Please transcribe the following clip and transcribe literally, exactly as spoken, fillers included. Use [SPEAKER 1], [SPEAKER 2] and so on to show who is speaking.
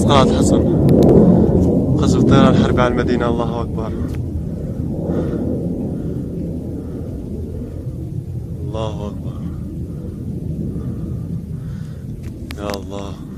[SPEAKER 1] قلعة حصن. قصف الطيران الحربي على المدينة. الله أكبر، الله أكبر، يا الله.